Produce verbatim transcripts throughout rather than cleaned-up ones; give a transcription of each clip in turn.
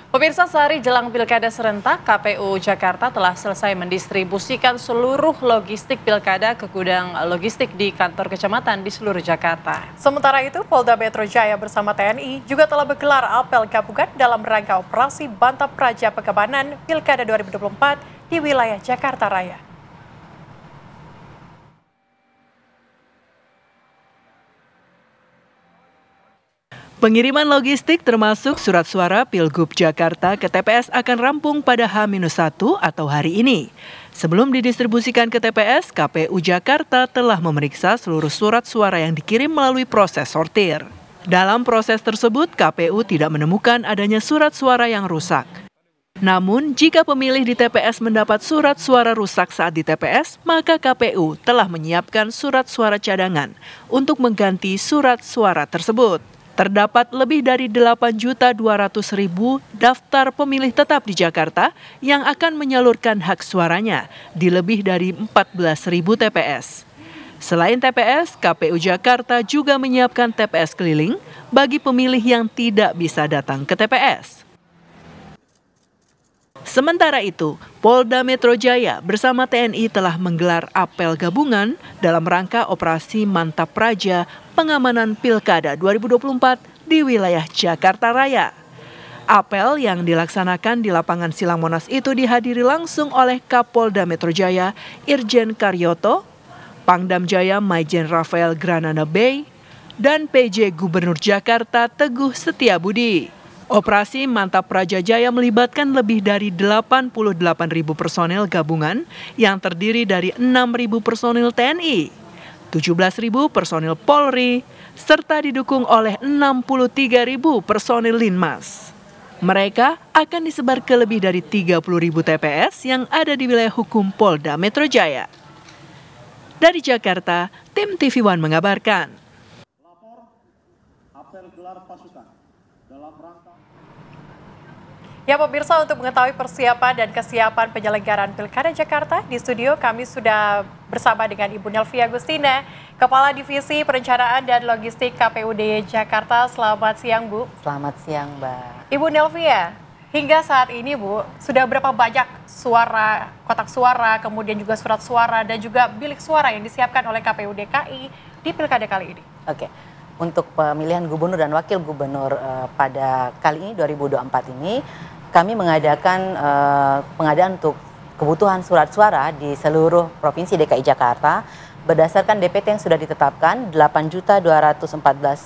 Pemirsa, sehari jelang Pilkada serentak, K P U Jakarta telah selesai mendistribusikan seluruh logistik Pilkada ke gudang logistik di kantor kecamatan di seluruh Jakarta. Sementara itu, Polda Metro Jaya bersama T N I juga telah bergelar apel gabungan dalam rangka operasi Bantap Praja Pekebanan Pilkada dua ribu dua puluh empat di wilayah Jakarta Raya. Pengiriman logistik termasuk surat suara Pilgub Jakarta ke T P S akan rampung pada H minus satu atau hari ini. Sebelum didistribusikan ke T P S, K P U Jakarta telah memeriksa seluruh surat suara yang dikirim melalui proses sortir. Dalam proses tersebut, K P U tidak menemukan adanya surat suara yang rusak. Namun, jika pemilih di T P S mendapat surat suara rusak saat di T P S, maka K P U telah menyiapkan surat suara cadangan untuk mengganti surat suara tersebut. Terdapat lebih dari delapan juta dua ratus ribu daftar pemilih tetap di Jakarta yang akan menyalurkan hak suaranya di lebih dari empat belas ribu T P S. Selain T P S, K P U Jakarta juga menyiapkan T P S keliling bagi pemilih yang tidak bisa datang ke T P S. Sementara itu, Polda Metro Jaya bersama T N I telah menggelar apel gabungan dalam rangka operasi Mantap Praja Pengamanan Pilkada dua ribu dua puluh empat di wilayah Jakarta Raya. Apel yang dilaksanakan di lapangan Silang Monas itu dihadiri langsung oleh Kapolda Metro Jaya Irjen Karyoto, Pangdam Jaya Maijen Rafael Granana Bey, dan P J Gubernur Jakarta Teguh Setiabudi. Operasi Mantap Praja Jaya melibatkan lebih dari delapan puluh delapan ribu personel gabungan yang terdiri dari enam ribu personil T N I, tujuh belas ribu personil Polri, serta didukung oleh enam puluh tiga ribu personil Linmas. Mereka akan disebar ke lebih dari tiga puluh ribu T P S yang ada di wilayah hukum Polda Metro Jaya. Dari Jakarta, tim T V One mengabarkan. Lapor apel gelar pasukan dalam rangka. Ya pemirsa, untuk mengetahui persiapan dan kesiapan penyelenggaraan Pilkada Jakarta, di studio kami sudah bersama dengan Ibu Nelvia Agustina, Kepala Divisi Perencanaan dan Logistik K P U D Jakarta. Selamat siang, Bu. Selamat siang, Mbak. Ibu Nelvia, hingga saat ini, Bu, sudah berapa banyak suara, kotak suara, kemudian juga surat suara, dan juga bilik suara yang disiapkan oleh K P U D K I di Pilkada kali ini? Oke, untuk pemilihan gubernur dan wakil gubernur uh, pada kali ini dua ribu dua puluh empat ini, kami mengadakan uh, pengadaan untuk kebutuhan surat suara di seluruh Provinsi D K I Jakarta berdasarkan D P T yang sudah ditetapkan delapan juta dua ratus empat belas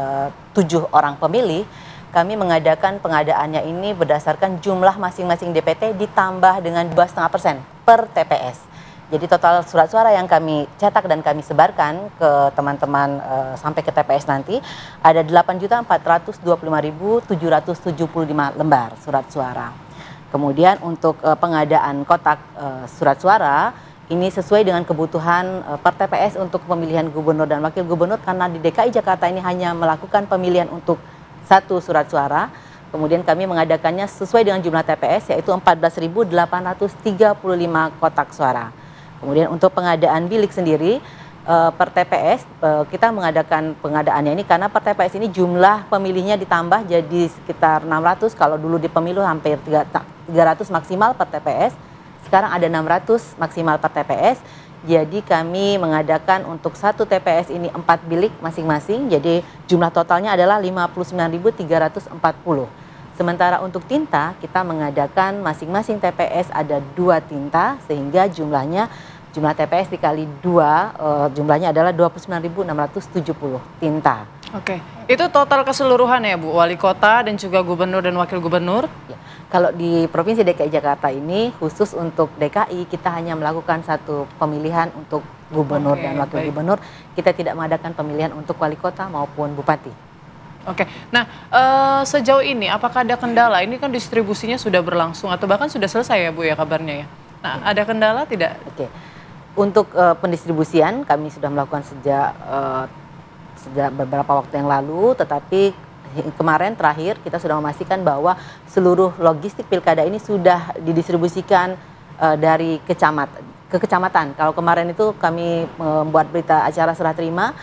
tujuh orang pemilih. Kami mengadakan pengadaannya ini berdasarkan jumlah masing-masing D P T ditambah dengan dua koma lima persen per T P S. Jadi total surat suara yang kami cetak dan kami sebarkan ke teman-teman uh, sampai ke T P S nanti ada delapan juta empat ratus dua puluh lima ribu tujuh ratus tujuh puluh lima lembar surat suara. Kemudian untuk uh, pengadaan kotak uh, surat suara ini sesuai dengan kebutuhan uh, per T P S untuk pemilihan gubernur dan wakil gubernur, karena di D K I Jakarta ini hanya melakukan pemilihan untuk satu surat suara. Kemudian kami mengadakannya sesuai dengan jumlah T P S yaitu empat belas ribu delapan ratus tiga puluh lima kotak suara. Kemudian untuk pengadaan bilik sendiri uh, per T P S uh, kita mengadakan pengadaannya ini karena per T P S ini jumlah pemilihnya ditambah jadi sekitar enam ratus. Kalau dulu di pemilu hampir tiga ratus maksimal per T P S, sekarang ada enam ratus maksimal per T P S. Jadi kami mengadakan untuk satu T P S ini empat bilik masing-masing, jadi jumlah totalnya adalah lima puluh sembilan ribu tiga ratus empat puluh. Sementara untuk tinta, kita mengadakan masing-masing T P S ada dua tinta, sehingga jumlahnya, jumlah T P S dikali dua, uh, jumlahnya adalah dua puluh sembilan ribu enam ratus tujuh puluh tinta. Oke, itu total keseluruhan ya, Bu? Wali kota dan juga gubernur dan wakil gubernur? Ya. Kalau di Provinsi D K I Jakarta ini, khusus untuk D K I, kita hanya melakukan satu pemilihan untuk gubernur Oke, dan wakil baik. gubernur. Kita tidak mengadakan pemilihan untuk wali kota maupun bupati. Oke, nah uh, sejauh ini apakah ada kendala? Ini kan distribusinya sudah berlangsung atau bahkan sudah selesai ya, Bu, ya kabarnya ya? Nah, ada kendala tidak? Oke, untuk uh, pendistribusian kami sudah melakukan sejak uh, sejak beberapa waktu yang lalu, tetapi kemarin terakhir kita sudah memastikan bahwa seluruh logistik pilkada ini sudah didistribusikan uh, dari kecamat ke kecamatan. Kalau kemarin itu kami membuat berita acara serah terima,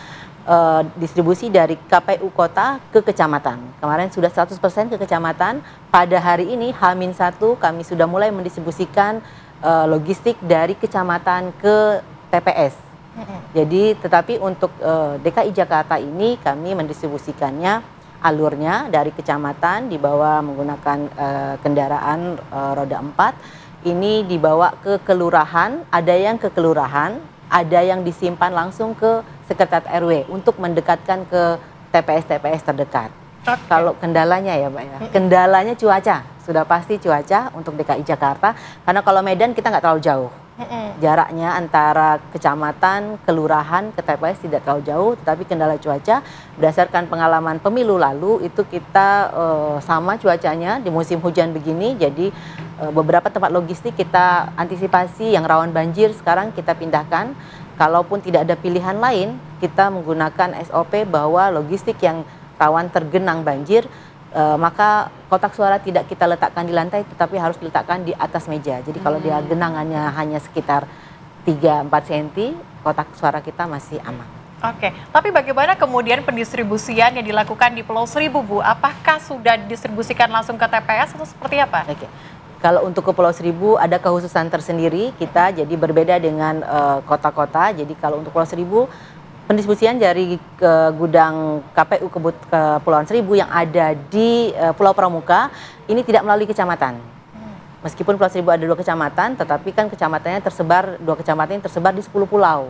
uh, distribusi dari K P U kota ke kecamatan. Kemarin sudah seratus persen ke kecamatan. Pada hari ini H minus satu kami sudah mulai mendistribusikan uh, logistik dari kecamatan ke T P S. Jadi tetapi untuk uh, D K I Jakarta ini kami mendistribusikannya alurnya dari kecamatan dibawa menggunakan uh, kendaraan uh, roda empat. Ini dibawa ke kelurahan, ada yang ke kelurahan, ada yang disimpan langsung ke sekretariat R W untuk mendekatkan ke T P S T P S terdekat. Okay. Kalau kendalanya ya Mbak ya, kendalanya cuaca, sudah pasti cuaca untuk D K I Jakarta, karena kalau Medan kita nggak terlalu jauh. Jaraknya antara kecamatan, kelurahan ke T P S tidak terlalu jauh, tetapi kendala cuaca berdasarkan pengalaman pemilu lalu itu kita uh, sama cuacanya di musim hujan begini, jadi uh, beberapa tempat logistik kita antisipasi yang rawan banjir sekarang kita pindahkan. Kalaupun tidak ada pilihan lain, kita menggunakan S O P bahwa logistik yang rawan tergenang banjir, Uh, maka kotak suara tidak kita letakkan di lantai tetapi harus diletakkan di atas meja. Jadi kalau dia genangannya hanya sekitar tiga sampai empat sentimeter, kotak suara kita masih aman. Oke, tapi bagaimana kemudian pendistribusian yang dilakukan di Pulau Seribu, Bu? Apakah sudah didistribusikan langsung ke T P S atau seperti apa? Oke. Kalau untuk ke Pulau Seribu ada kekhususan tersendiri kita, jadi berbeda dengan kota-kota. Uh, jadi kalau untuk Pulau Seribu pendistribusian dari ke gudang K P U Kebut Kepulauan Seribu yang ada di uh, Pulau Pramuka ini tidak melalui kecamatan. Meskipun Pulau Seribu ada dua kecamatan, tetapi kan kecamatannya tersebar, dua kecamatan yang tersebar di sepuluh pulau.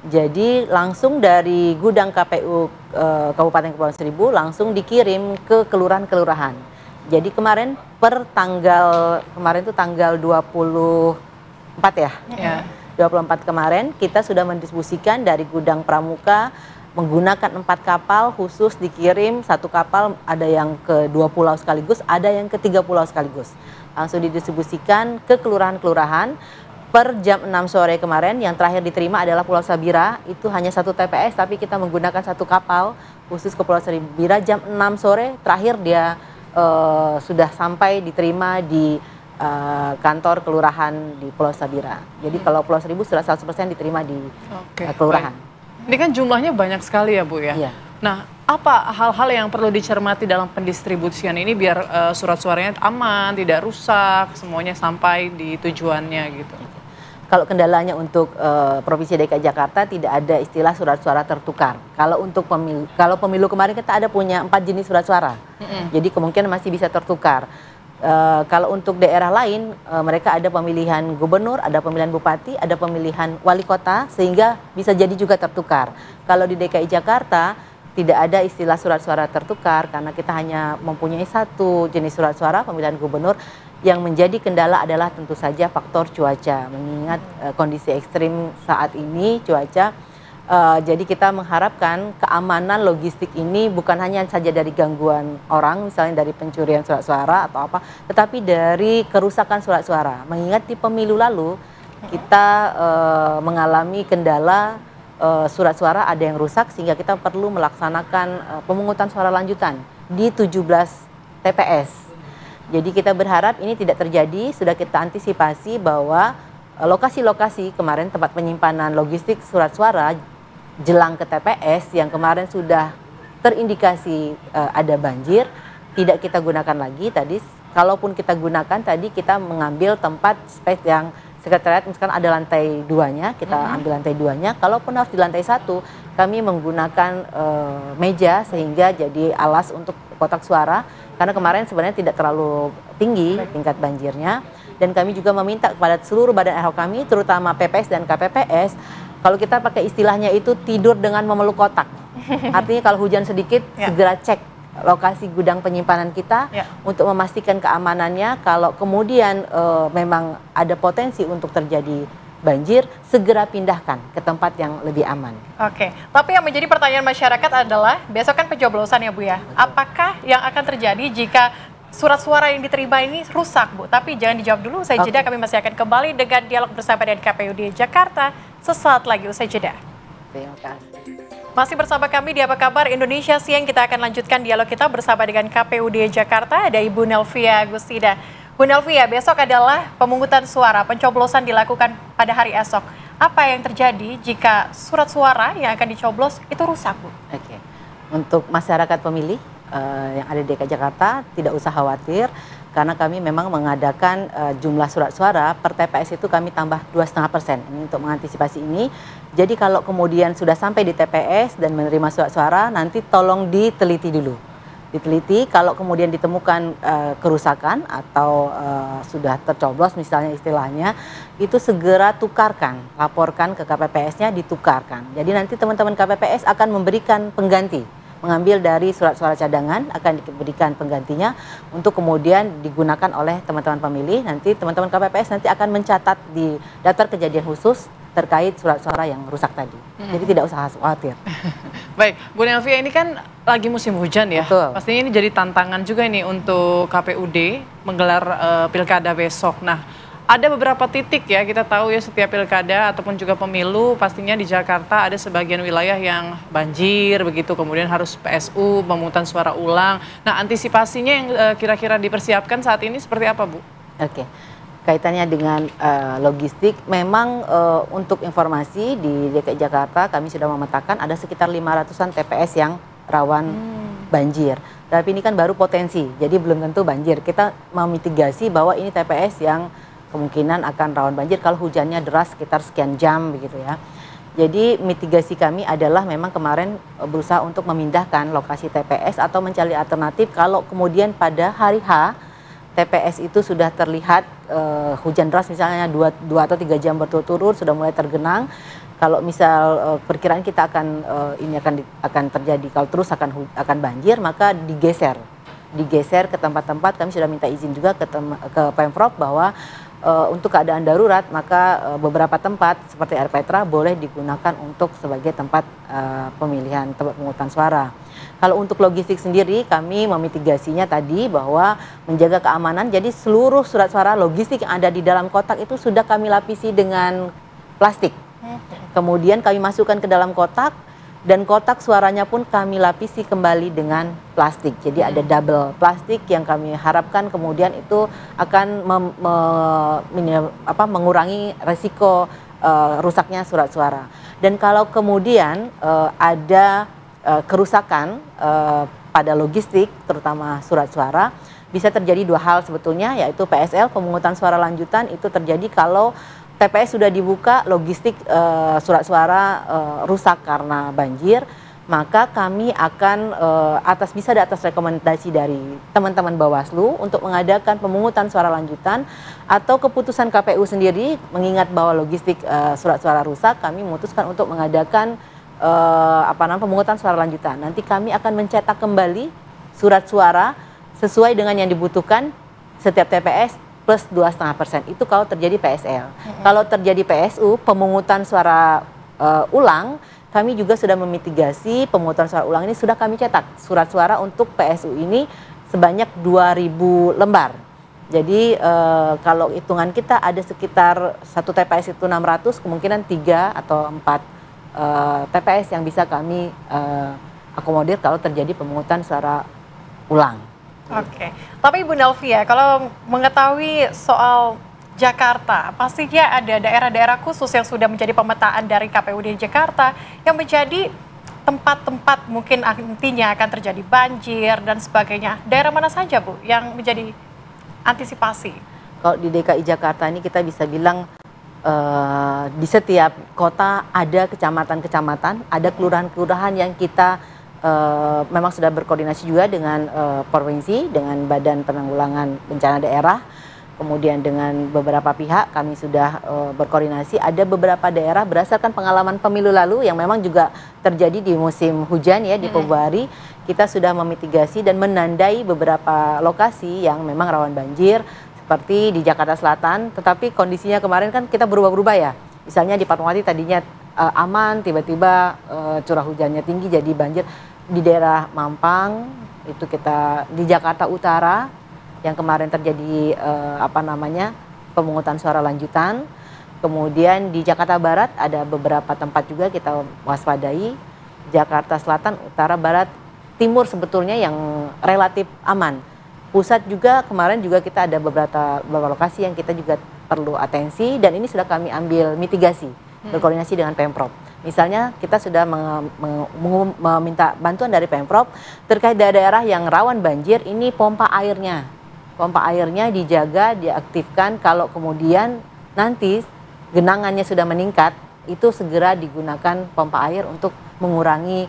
Jadi langsung dari gudang K P U uh, Kabupaten Kepulauan Seribu langsung dikirim ke kelurahan-kelurahan. Jadi kemarin per tanggal, kemarin itu tanggal dua puluh empat ya? Yeah. dua puluh empat kemarin kita sudah mendistribusikan dari gudang Pramuka menggunakan empat kapal khusus dikirim, satu kapal ada yang ke dua pulau sekaligus, ada yang ke tiga pulau sekaligus. Langsung didistribusikan ke kelurahan-kelurahan per jam enam sore kemarin. Yang terakhir diterima adalah Pulau Sabira, itu hanya satu T P S tapi kita menggunakan satu kapal khusus ke Pulau Sabira jam enam sore terakhir dia uh, sudah sampai diterima di Uh, kantor kelurahan di Pulau Sabira. Jadi hmm. kalau Pulau Seribu sudah seratus persen diterima di okay, uh, kelurahan. Baik. Ini kan jumlahnya banyak sekali ya Bu ya. Iya. Nah, apa hal-hal yang perlu dicermati dalam pendistribusian ini biar uh, surat suaranya aman, tidak rusak, semuanya sampai di tujuannya gitu? Kalau kendalanya untuk uh, Provinsi D K I Jakarta tidak ada istilah surat suara tertukar. Kalau untuk pemilu, kalau pemilu kemarin kita ada punya empat jenis surat suara. Mm-hmm. Jadi kemungkinan masih bisa tertukar. Uh, kalau untuk daerah lain, uh, mereka ada pemilihan gubernur, ada pemilihan bupati, ada pemilihan wali kota, sehingga bisa jadi juga tertukar. Kalau di D K I Jakarta, tidak ada istilah surat suara tertukar, karena kita hanya mempunyai satu jenis surat suara, pemilihan gubernur. Yang menjadi kendala adalah tentu saja faktor cuaca, mengingat uh, kondisi ekstrim saat ini, cuaca. Uh, jadi kita mengharapkan keamanan logistik ini bukan hanya saja dari gangguan orang, misalnya dari pencurian surat suara atau apa, tetapi dari kerusakan surat suara. Mengingat di pemilu lalu kita uh, mengalami kendala uh, surat suara ada yang rusak sehingga kita perlu melaksanakan uh, pemungutan suara lanjutan di tujuh belas T P S. Jadi kita berharap ini tidak terjadi, sudah kita antisipasi bahwa lokasi-lokasi uh, kemarin tempat penyimpanan logistik surat suara jelang ke T P S yang kemarin sudah terindikasi uh, ada banjir, tidak kita gunakan lagi tadi. Kalaupun kita gunakan tadi kita mengambil tempat space yang sekretariat misalkan ada lantai duanya, kita mm-hmm. ambil lantai duanya. Kalaupun harus di lantai satu, kami menggunakan uh, meja sehingga jadi alas untuk kotak suara. Karena kemarin sebenarnya tidak terlalu tinggi tingkat banjirnya. Dan kami juga meminta kepada seluruh badan ad hoc kami, terutama P P S dan K P P S, kalau kita pakai istilahnya itu tidur dengan memeluk kotak. Artinya kalau hujan sedikit ya. Segera cek lokasi gudang penyimpanan kita ya. Untuk memastikan keamanannya. Kalau kemudian e, memang ada potensi untuk terjadi banjir, segera pindahkan ke tempat yang lebih aman. Oke, tapi yang menjadi pertanyaan masyarakat adalah besok kan pencoblosan ya Bu ya. Apakah yang akan terjadi jika surat suara yang diterima ini rusak Bu? Tapi jangan dijawab dulu, usai jeda kami masih akan kembali dengan dialog bersama dengan K P U D Jakarta sesaat lagi usai jeda. Terima kasih. Masih bersama kami di Apa Kabar Indonesia Siang, kita akan lanjutkan dialog kita bersama dengan K P U D Jakarta, ada Ibu Nelvia Agustida. Bu Nelvia, besok adalah pemungutan suara, pencoblosan dilakukan pada hari esok. apa yang terjadi jika surat suara yang akan dicoblos itu rusak, Bu? Oke, untuk masyarakat pemilih uh, yang ada di D K I Jakarta tidak usah khawatir karena kami memang mengadakan uh, jumlah surat suara per T P S itu kami tambah dua koma lima persen ini untuk mengantisipasi ini. Jadi kalau kemudian sudah sampai di T P S dan menerima surat suara, nanti tolong diteliti dulu. Diteliti, kalau kemudian ditemukan uh, kerusakan atau uh, sudah tercoblos misalnya istilahnya, itu segera tukarkan, laporkan ke K P P S-nya ditukarkan. Jadi nanti teman-teman K P P S akan memberikan pengganti, mengambil dari surat suara cadangan akan diberikan penggantinya untuk kemudian digunakan oleh teman-teman pemilih. Nanti teman-teman K P P S nanti akan mencatat di daftar kejadian khusus terkait surat suara yang rusak tadi. Hmm. Jadi tidak usah khawatir. Baik, Bu Nelvia, ini kan lagi musim hujan ya. Betul. Pastinya ini jadi tantangan juga ini untuk K P U D menggelar uh, pilkada besok. Nah, ada beberapa titik ya, kita tahu ya setiap pilkada ataupun juga pemilu pastinya di Jakarta ada sebagian wilayah yang banjir begitu, kemudian harus P S U, pemungutan suara ulang. Nah, antisipasinya yang uh, kira-kira dipersiapkan saat ini seperti apa, Bu? Oke. Kaitannya dengan uh, logistik, memang uh, untuk informasi di D K I Jakarta kami sudah memetakan ada sekitar lima ratusan T P S yang rawan hmm. banjir. Tapi ini kan baru potensi, jadi belum tentu banjir. Kita memitigasi bahwa ini T P S yang kemungkinan akan rawan banjir kalau hujannya deras sekitar sekian jam begitu ya. Jadi mitigasi kami adalah memang kemarin berusaha untuk memindahkan lokasi T P S atau mencari alternatif kalau kemudian pada hari H T P S itu sudah terlihat uh, hujan deras misalnya dua atau tiga jam berturut-turut sudah mulai tergenang. Kalau misal uh, perkiraan kita akan uh, ini akan di, akan terjadi kalau terus akan akan banjir, maka digeser. Digeser ke tempat-tempat, kami sudah minta izin juga ke ke Pemprov bahwa uh, untuk keadaan darurat maka uh, beberapa tempat seperti Air Petra boleh digunakan untuk sebagai tempat uh, pemilihan tempat pemungutan suara. Kalau untuk logistik sendiri kami memitigasinya tadi bahwa menjaga keamanan, jadi seluruh surat suara logistik yang ada di dalam kotak itu sudah kami lapisi dengan plastik. Kemudian kami masukkan ke dalam kotak dan kotak suaranya pun kami lapisi kembali dengan plastik. Jadi ada double plastik yang kami harapkan kemudian itu akan mem, me, me, apa, mengurangi resiko uh, rusaknya surat suara. Dan kalau kemudian uh, ada uh, kerusakan uh, pada logistik terutama surat suara, bisa terjadi dua hal sebetulnya, yaitu P S L pemungutan suara lanjutan itu terjadi kalau T P S sudah dibuka, logistik uh, surat suara uh, rusak karena banjir, maka kami akan uh, atas bisa di atas rekomendasi dari teman-teman Bawaslu untuk mengadakan pemungutan suara lanjutan atau keputusan K P U sendiri mengingat bahwa logistik uh, surat suara rusak, kami memutuskan untuk mengadakan uh, apa namanya pemungutan suara lanjutan. Nanti kami akan mencetak kembali surat suara sesuai dengan yang dibutuhkan setiap T P S plus dua koma lima persen, itu kalau terjadi P S L. Mm-hmm. Kalau terjadi P S U, pemungutan suara uh, ulang, kami juga sudah memitigasi pemungutan suara ulang ini sudah kami cetak surat suara untuk P S U ini sebanyak dua ribu lembar. Jadi uh, kalau hitungan kita ada sekitar satu T P S itu enam ratus, kemungkinan tiga atau empat uh, T P S yang bisa kami uh, akomodir kalau terjadi pemungutan suara ulang. Oke, tapi Ibu Nelvia, kalau mengetahui soal Jakarta, pastinya ada daerah-daerah khusus yang sudah menjadi pemetaan dari K P U D Jakarta yang menjadi tempat-tempat mungkin nantinya akan terjadi banjir dan sebagainya. Daerah mana saja, Bu, yang menjadi antisipasi? Kalau di D K I Jakarta ini kita bisa bilang uh, di setiap kota ada kecamatan-kecamatan, ada kelurahan-kelurahan yang kita Uh, memang sudah berkoordinasi juga dengan uh, provinsi, dengan Badan Penanggulangan Bencana Daerah, kemudian dengan beberapa pihak kami sudah uh, berkoordinasi. Ada beberapa daerah berdasarkan pengalaman pemilu lalu yang memang juga terjadi di musim hujan ya di Februari, kita sudah memitigasi dan menandai beberapa lokasi yang memang rawan banjir seperti di Jakarta Selatan, tetapi kondisinya kemarin kan kita berubah-berubah ya. Misalnya di Fatmawati tadinya uh, aman, tiba-tiba uh, curah hujannya tinggi jadi banjir. Di daerah Mampang itu kita di Jakarta Utara yang kemarin terjadi uh, apa namanya pemungutan suara lanjutan. Kemudian di Jakarta Barat ada beberapa tempat juga kita waspadai. Jakarta Selatan, Utara, Barat, Timur sebetulnya yang relatif aman. Pusat juga kemarin juga kita ada beberapa beberapa lokasi yang kita juga perlu atensi dan ini sudah kami ambil mitigasi. berkoordinasi dengan Pemprov. Misalnya kita sudah mem- mem- meminta bantuan dari Pemprov terkait daerah yang rawan banjir, ini pompa airnya. Pompa airnya dijaga, diaktifkan, kalau kemudian nanti genangannya sudah meningkat, itu segera digunakan pompa air untuk mengurangi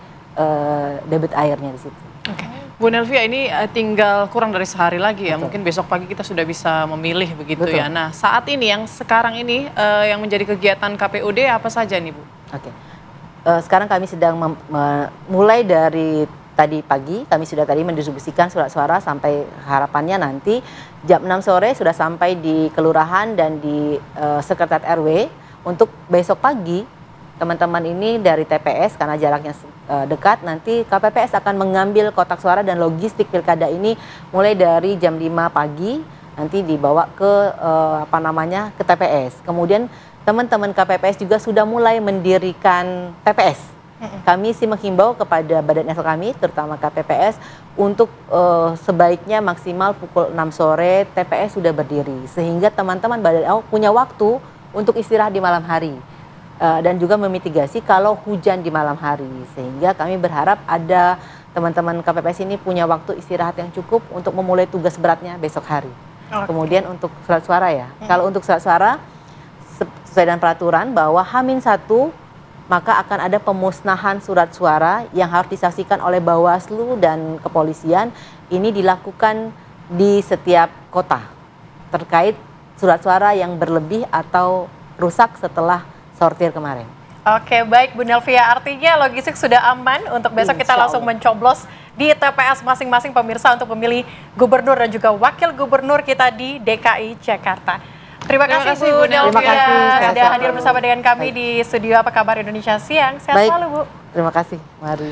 uh, debit airnya di situ. Oke. Bu Nelvia, ini uh, tinggal kurang dari sehari lagi ya, Betul. mungkin besok pagi kita sudah bisa memilih begitu Betul. ya. Nah, saat ini yang sekarang ini uh, yang menjadi kegiatan K P U D apa saja nih Bu? Oke, uh, sekarang kami sedang mem- me- mulai dari tadi pagi, kami sudah tadi mendistribusikan surat suara sampai harapannya nanti jam enam sore sudah sampai di kelurahan dan di uh, sekretariat R W. Untuk besok pagi teman-teman ini dari T P S karena jaraknya uh, dekat, nanti K P P S akan mengambil kotak suara dan logistik pilkada ini mulai dari jam lima pagi nanti dibawa ke uh, apa namanya ke T P S. Kemudian teman-teman K P P S juga sudah mulai mendirikan T P S. Kami sih menghimbau kepada badan eselon kami, terutama K P P S, untuk uh, sebaiknya maksimal pukul enam sore T P S sudah berdiri, sehingga teman-teman badan eselon punya waktu untuk istirahat di malam hari uh, dan juga memitigasi kalau hujan di malam hari, sehingga kami berharap ada teman-teman K P P S ini punya waktu istirahat yang cukup untuk memulai tugas beratnya besok hari. Okay. Kemudian untuk surat suara ya, hmm. kalau untuk surat suara sesuai dengan peraturan bahwa Hamin satu maka akan ada pemusnahan surat suara yang harus disaksikan oleh Bawaslu dan kepolisian. Ini dilakukan di setiap kota terkait surat suara yang berlebih atau rusak setelah sortir kemarin. Oke, baik Bu Nelvia, artinya logistik sudah aman untuk besok kita langsung mencoblos di T P S masing-masing pemirsa untuk memilih gubernur dan juga wakil gubernur kita di D K I Jakarta. Terima, Terima kasih, kasih Bu Nelvia sudah hadir bersama dengan kami Baik. di studio Apa Kabar Indonesia Siang. Sehat Baik. selalu Bu. Terima kasih, mari.